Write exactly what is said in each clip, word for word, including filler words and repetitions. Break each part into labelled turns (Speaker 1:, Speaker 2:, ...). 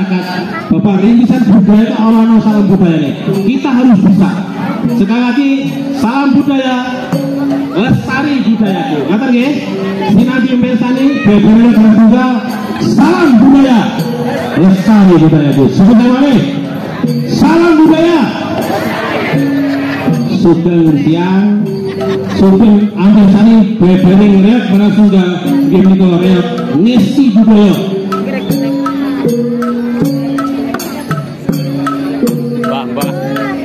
Speaker 1: masyarakat. Bapak, rintisan budaya itu orang-orang salam budaya ini. Kita harus bisa. Sekali lagi, salam budaya, lestari budayaku. Kata nggih, sinambi mirsani beberapa kali juga salam budaya, lestari budayaku. Sebentar lagi, salam budaya. Sugeng siang, sugeng mirsani beberapa reak mana sudah gini kalau reak ngisi budaya. Bang, bang.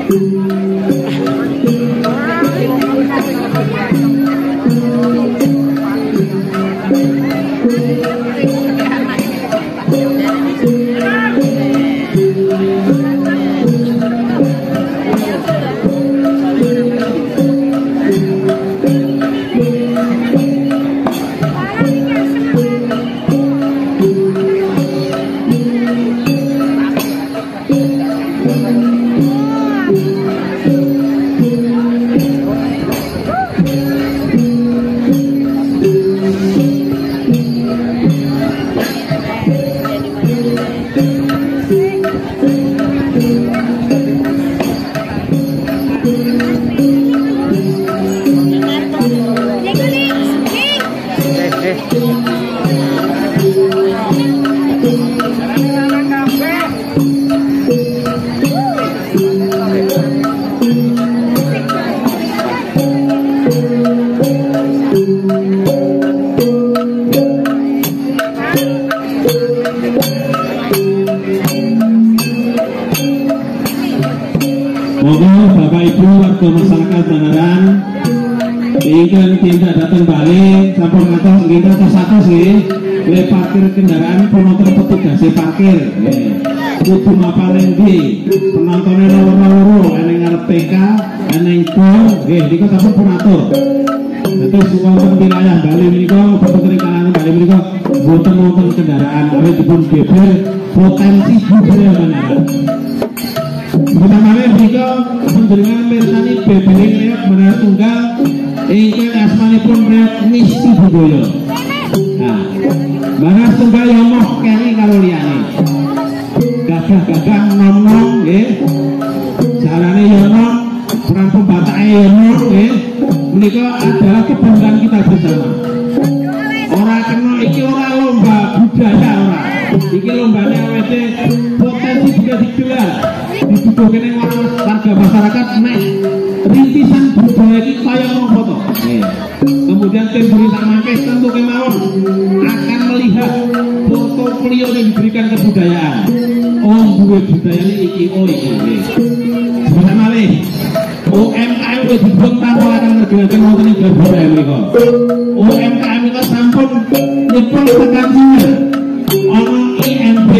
Speaker 1: Bapak Ibu warga masyarakat Banaran ingkang tidak datang balik sampun ngatos kita satu sih le parkir kendaraan penonton petugas parkir kudu mapalen di penontonnya loro-loro eneng ngarep P K eneng gol nggih niku sampun penatur. Terus wonten wilayah Bali menika betul kalangan Bali menika boten wonten kendaraan awit dipun geber potensi budaya Banaran. Pertama kali menika panjenengan mirsani bebereng reok Banaran tunggal ingkang asmanipun reok ngisi budaya. Nah, Banaran tunggal ya moh kene karo liyane. Gagah-gagah nom-nom nggih. Jalane ya nom, peran pembatake ya nom nggih. Menika adalah kebanggaan kita bersama. Ora kena iki ora lomba budaya ora. Iki lombane awete potensi bisa digelar. Dibutuhkan warga masyarakat nek rintisan budaya ini kaya apa to. Kemudian tim berita mangkes tentu kemauan akan melihat portofolio yang diberikan kebudayaan. Oh, duwe budaya ini iki oh iki. Bersama le U M K M wis dibentuk tanpa akan ngergelaken wonten ing budaya menika. U M K M itu sampun nyepol tekan Cina. Ono I M P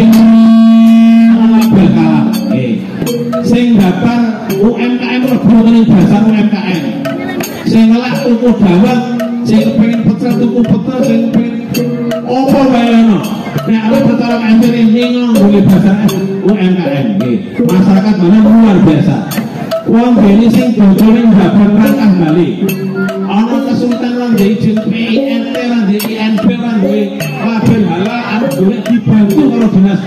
Speaker 1: ala bakalan. Sing daftar U M K M lebih dari dasar U M K M. Sing ngelak tuku dawet, sing pengen pecel tuku pecel, sing pengen opo wae ono. Nek arep pertolongan anjir nyingong boleh dasar U M K M. Masyarakat mana luar biasa. Wong dene sing bojone daftar rangkah balik. Ono kesulitan lan izin P I N T lan I N P lan label halal arep golek dibantu kalau dinas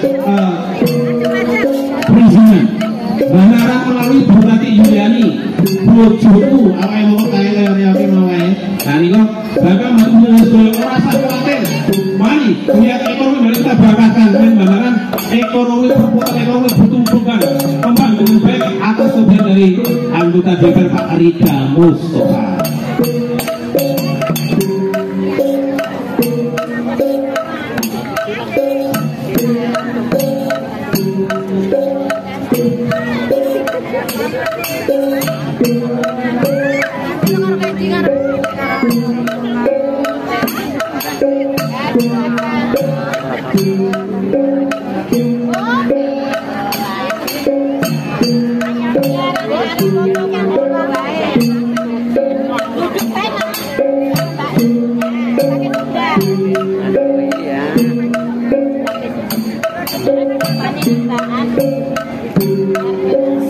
Speaker 1: perizinan. Banaran melalui Bupati Yuliani bojoku awake mau kaya leore-leore mau wae. Lah niku bakal menulis ora usah kuwatir. Mari lihat ekonomi dari kita bakatkan men Banaran ekonomi perputaran ekonomi butuh-butuhan pembangunan baik atas tujuan dari anggota D P R Pak Rida Mustofa.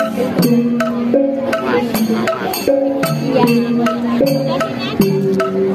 Speaker 2: Iya.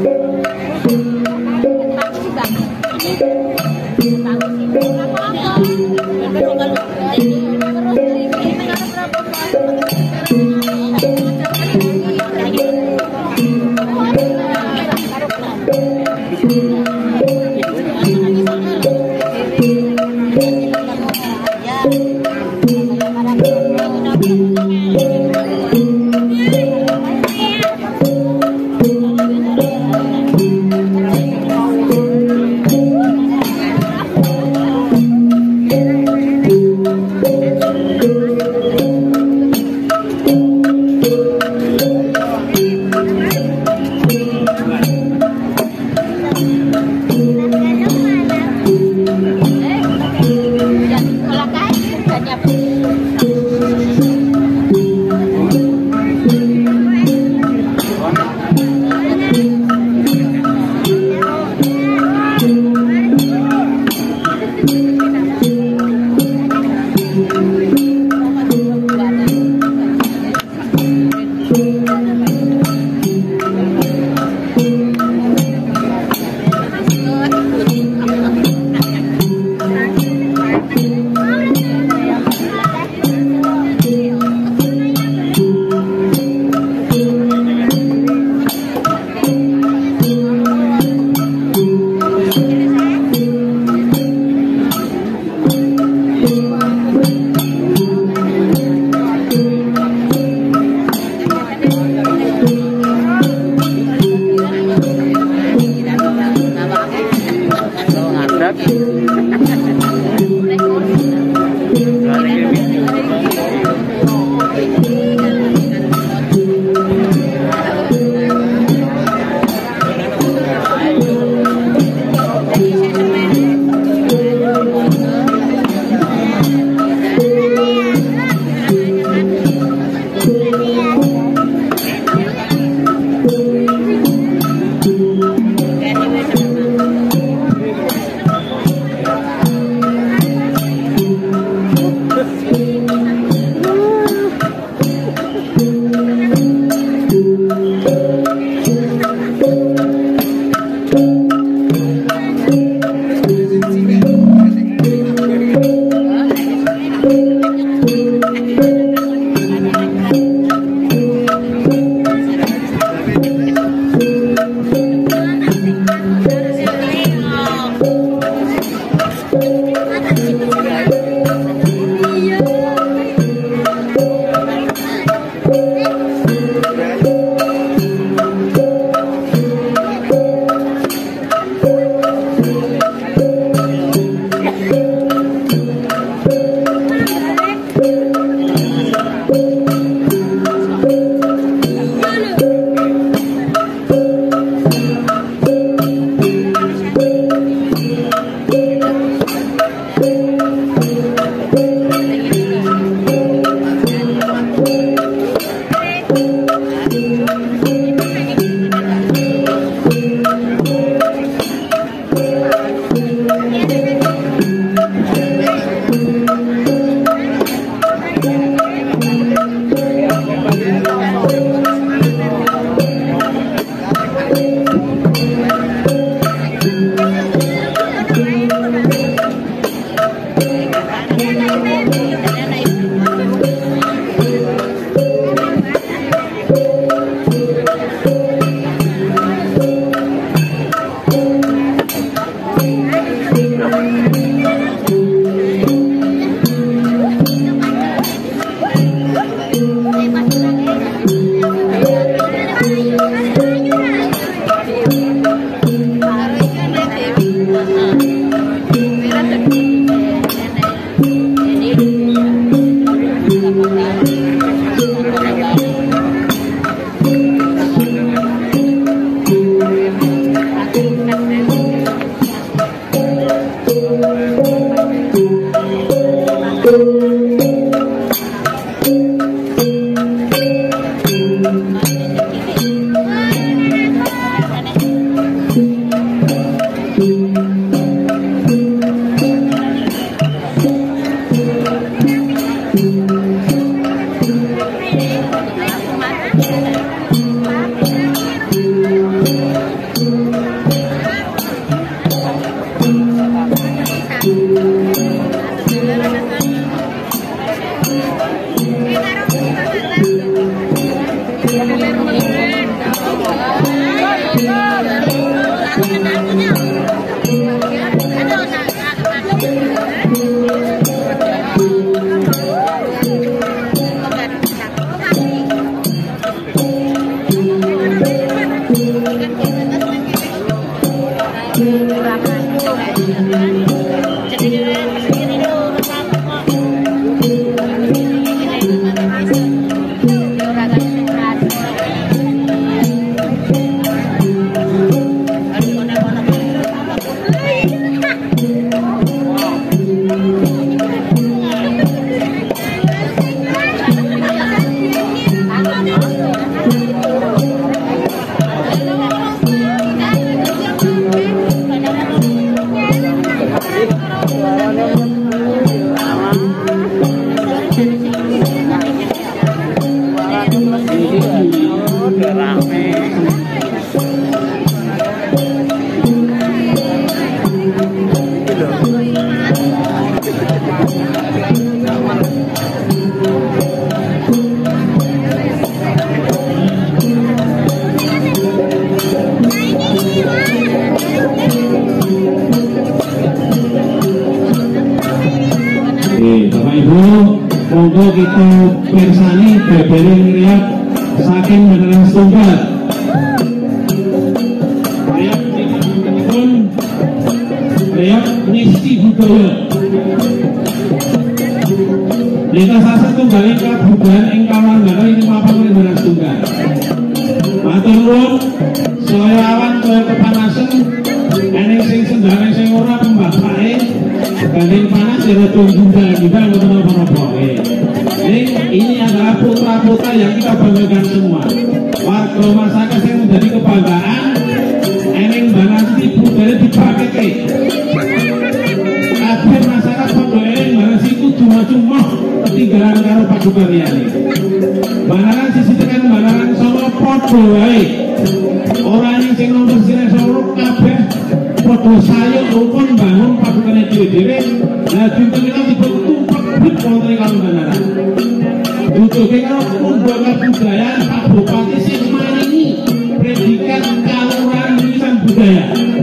Speaker 1: Monggo kita pirsani bebering riak saking beneran setunggal. Riak pun riak Nisti Budaya. Lika sasa tunggal ingkang budaya ingkang manggala ini apa beneran setunggal. Matur nuwun saya awan kaya kepanasan eneng sing sendane sing ora pembapake banding panas ya tunggal juga ngoten apa-apa. Ini adalah putra-putra yang kita banggakan semua. Warga masyarakat yang menjadi kebanggaan. Eneng banget ibu dari dipakai. Kabeh masyarakat pondok eneng banget itu cuma-cuma ketinggalan karo padukariyane. Banaran sisi tekan banaran sama podo wae. Orang yang sing nomor sire soro kabeh podo sayo rukun bangun padukane dhewe-dhewe. Lah dinten kita dibentuk tumpak wonten ing banaran. Untuk kita membuat budaya Pak Bupati sing maringi predikat Kelurahan Rintisan Budaya.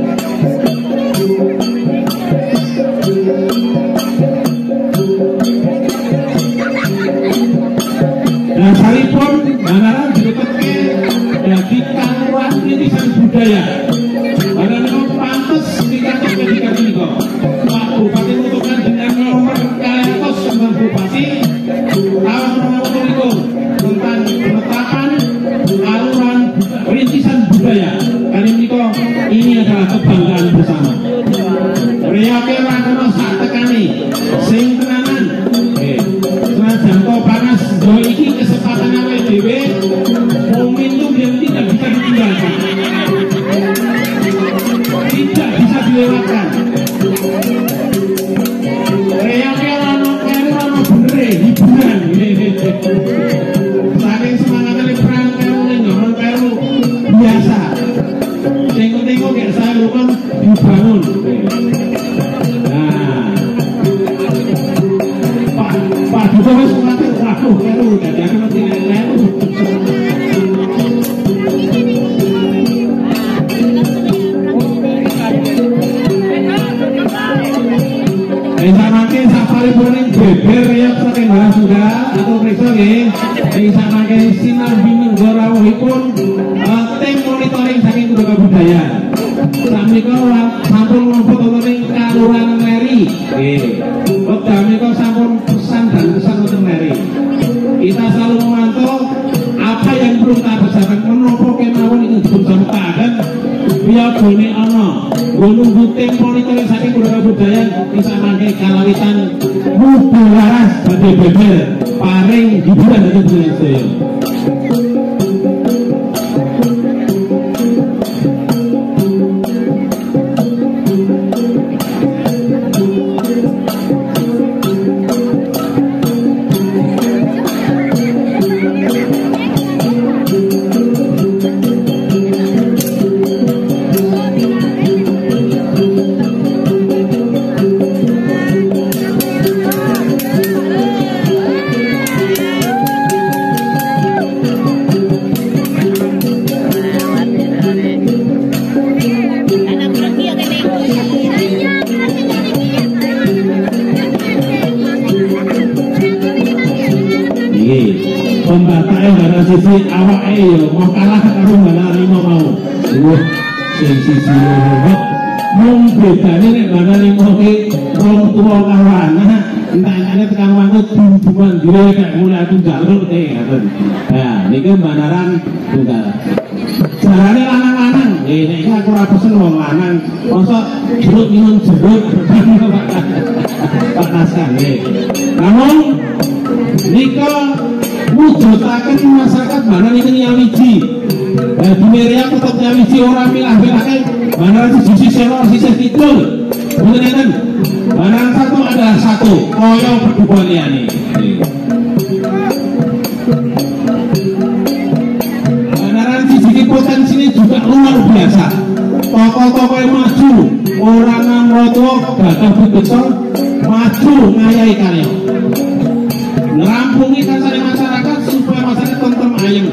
Speaker 1: Dasaripun banaran ditetepke dadi Kelurahan Rintisan Budaya. Banaran pantes dikatakan predikat niku. Pak Bupati menentukan dengan nomor kaliatus Pak Bupati tahun tentang penetapan Kelurahan Rintisan Budaya. Kali ini kok ini adalah kebanggaan bersama. Riake rakono sak tekani sing tenanan. Eh, senajan kok panas do iki kesempatan awake dhewe momentum yang tidak bisa ditinggalkan. Tidak bisa dilewatkan. Riake rano kene rano bener hiburan. Saking semangatnya perang kayu ini ngomong kayu biasa. Tengok-tengok kayak saya lupa dibangun. Nah, Pak Pak Duto harus mengatakan waduh kayu jadi aku nanti kayu. Bisa makin safari burning beber yang saking bahas sudah atau periksa nggih. Bisa makin sinar bintang gorawuhipun tim monitoring saking kebudayaan. Sampika sampun ngumpul wonten Kelurahan Meri. Nggih. Wekdal menika sampun pesan dan pesan wonten Meri. Kita selalu memantau apa yang perlu kita kerjakan menapa kemawon itu dipun sampeyan biogone ana nunggu tempo niki saking budaya bisa mangke kalawitan muda laras badhe beber paring hiburan dhateng sedaya sedaya. Pembatake gara sisi awake ya mau kalah karo Mbana Lima mau. Wah, sing sisi loro. Mung bedane nek Mbana Lima ki wong tuwa karo anak, entane tekan wangku hubungan dhewe kayak mulai aku jaluk teh ngoten. Nah, niki Mbanaran tunggal. Jarane lanang-lanang, eh nek iki aku ora pesen wong lanang, mosok jeruk minum jeruk Pak Hasan nggih. Namun nika wujudaken masyarakat Mbana niku nyawiji. Dadi meriam tetep nyawiji ora milah-milahke Mbana siji selo sisih kidul. Mboten enten. Mbana satu adalah satu, kaya perdukuan liyane. Mbana siji iki potensinya juga luar biasa. Tokoh-tokoh yang maju, orang nang-roto, gagah begetong, maju ngayahi karya. Merampungi kasane masyarakat supaya masyarakat tentrem ayem.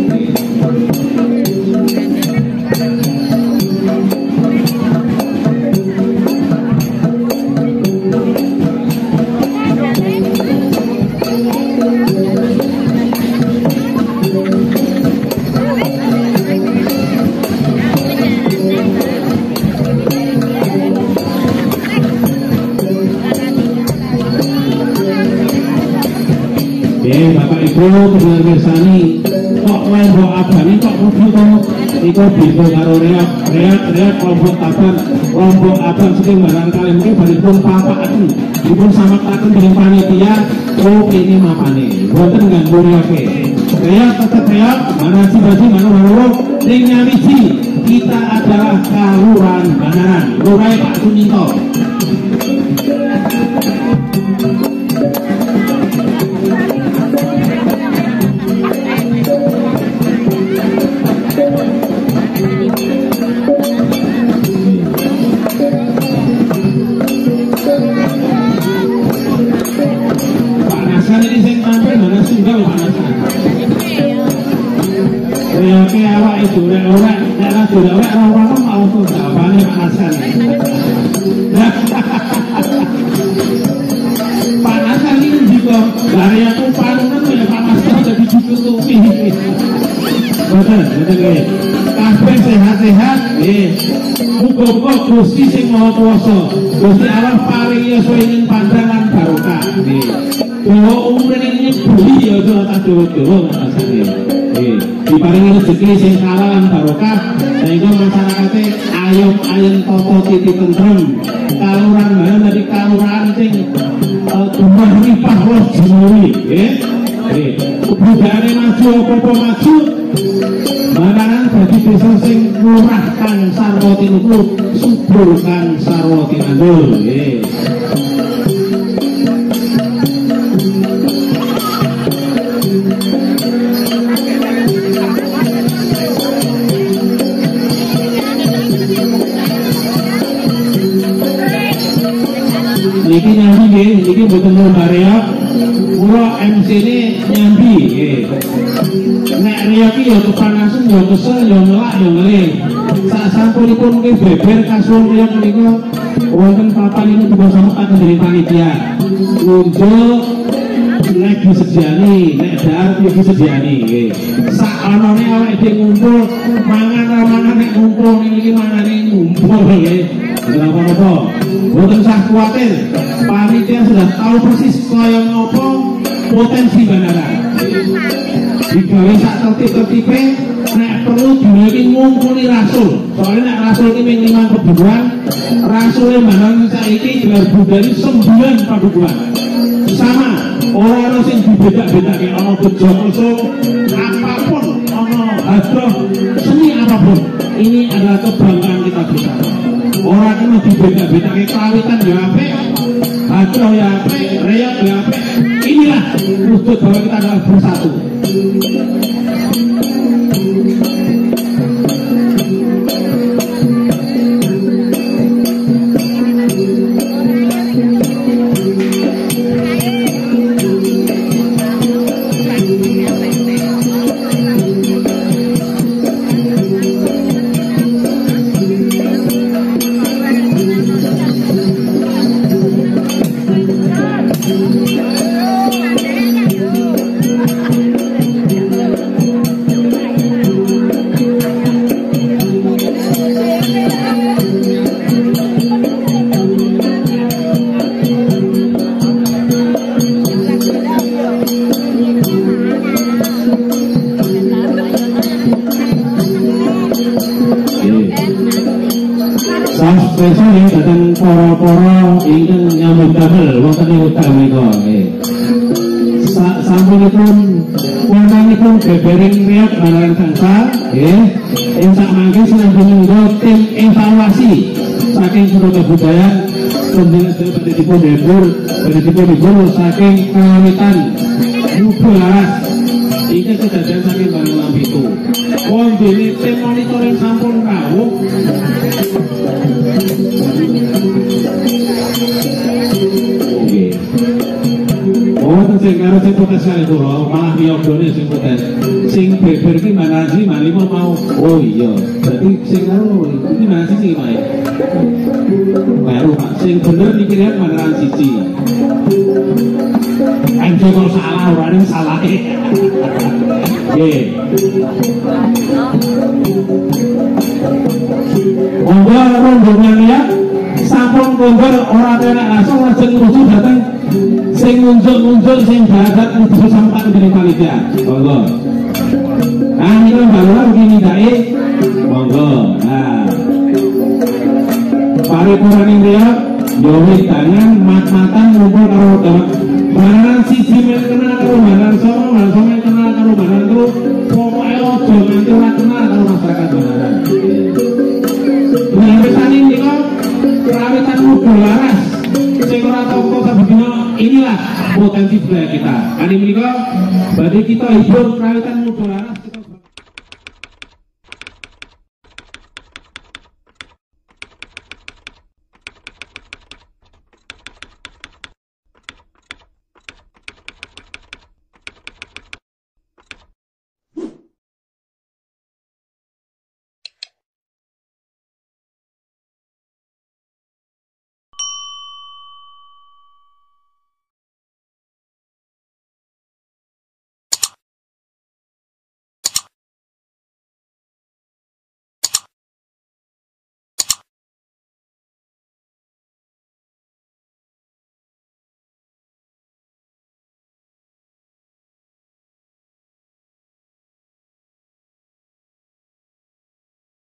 Speaker 1: Bapak Ibu pendengar mirsani, kok lombok abang kok rugi to? Iku bisa karo reak, reak, reak lombok abang, lombok abang sing barang kali mungkin baripun papaken, dipun samakaken dening panitia, oh ini mapane, boten ganggu reake. Reak tetep reak, mana sih mana mana ning nyawiji, kita adalah Kalurahan Banaran, Lurahe Pak Suminto. Oke awak itu orang orang sudah orang orang mau tuh jawabannya panasan. Panasan ini juga dari aku panas ya panas jadi dicukupi. Betul betul ya. Kabeh sehat-sehat, eh. Muga-muga Gusti sing Maha Kuwasa, Gusti Allah paringi suwingin pandangan barokah. Nggih. Bahwa umure ini beli ya aja tak dewa-dewa ngrasane. Eh, diparingi rezeki sing halal lan barokah, sehingga masyarakate ayem-ayem tata titi tentrem. Kalurahan Banaran dadi kalurahan sing dumah ripah los jemuri, nggih. Eh, kebudayaane maju apa-apa maju. Banaran dadi desa sing murah kang sarwa tinuklu, subur kang sarwa tinandul, nggih. Niki nyambi nggih, niki mboten lomba reok. Kula M C ini nyambi nggih. Nek reok iki ya kepanasan ya kesel ya ngelak ya ngelih. Sak sampunipun nggih beber kasuwun reok menika wonten papan ini dipun samekaken dening panitia. Ngunjuk nek disediani, nek dar disediani nggih. Sak anane awake dhewe ngumpul mangan ra mangan nek ngumpul niki mangane ngumpul nggih. Kenapa-napa? Boten usah kuatir, panitia sudah tahu persis kaya ngopo potensi Banaran. Digawe sak tertib-tertibe, nek perlu dimiliki ngumpuli rasul. Soalnya nek rasul ini minimal kebutuhan, rasulnya mana saiki gelar budaya sembilan padukuhan. Sama orang-orang yang dibeda-beda kayak ono bejo kosong, apapun ono hadroh seni apapun, ini adalah kebanggaan kita bersama. Orang kena dibeda-beda kayak kawitan ya apik, hadroh ya apik, reok ya apik. Inilah wujud bahwa kita adalah bersatu. Besok yang datang poro-poro ingin nyambut damel wonten ing wekdal menika nggih. Sasampunipun wontenipun bebering riyak balaran bangsa nggih. Ing sakmangke sinampunipun tim evaluasi saking Pura Kebudayaan pendidikan dipun pendidikan dipun saking kawitan Mubalaras. Ini kejadian saking barang lampitu. Wong dene tim monitoring sampun rawuh. Oh, sing karo sing protes kali kula, malah riyogone sing protes. Sing beber ki mana sih, mali mau. Oh iya, berarti sing karo iki mana sih sing mae. Baru Pak, sing bener iki lihat mana siji. Anjir kok salah, ora ning salahe. Nggih. Monggo rombongan ya, sampun kondur ora tenak langsung lajeng nuju dateng sing muncul-muncul sing badat kudu sampai dari panitia. Monggo. Nah, ini baru begini dai. Monggo. Nah. Paripurna ning riya yo tangan mat-matan ngumpul karo dawet. Banan siji men kenal karo banan sono, banan sono kenal karo banan telu. Pokoke aja nganti ora kenal karo masyarakat Banaran. Nah, pesane niku kawitan Mubalaras. Sing ora tau kok sabedina inilah potensi budaya kita. Ani menika badhe kita hibur kawitan Mubalaras.